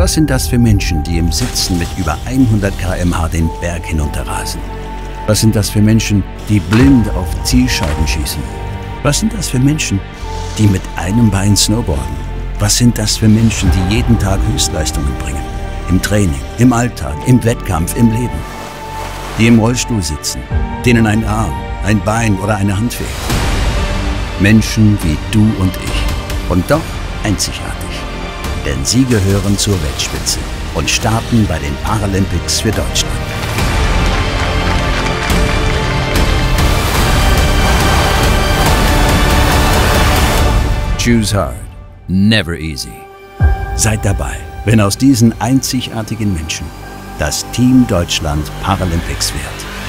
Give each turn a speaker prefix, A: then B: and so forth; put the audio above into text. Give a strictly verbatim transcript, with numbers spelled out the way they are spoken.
A: Was sind das für Menschen, die im Sitzen mit über hundert Kilometer pro Stunde den Berg hinunterrasen? Was sind das für Menschen, die blind auf Zielscheiben schießen? Was sind das für Menschen, die mit einem Bein snowboarden? Was sind das für Menschen, die jeden Tag Höchstleistungen bringen? Im Training, im Alltag, im Wettkampf, im Leben. Die im Rollstuhl sitzen, denen ein Arm, ein Bein oder eine Hand fehlt. Menschen wie du und ich. Und doch einzigartig. Denn sie gehören zur Weltspitze und starten bei den Paralympics für Deutschland. Choose hard, never easy. Seid dabei, wenn aus diesen einzigartigen Menschen das Team Deutschland Paralympics wird.